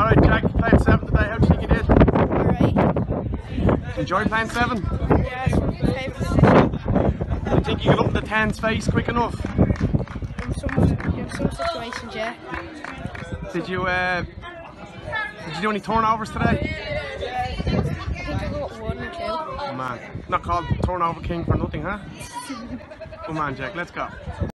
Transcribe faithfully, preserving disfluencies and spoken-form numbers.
Alright, Jack, you played seven today. How do you think you did? Alright. Enjoy playing seven? Yeah, it's my favourite position. Do you think you can look at the ten's face quick enough? In some, in some situations, yeah. Did you, uh, did you do any turnovers today? I think I got one or two. Oh man, not called turnover king for nothing, huh? Come on, Jack, let's go.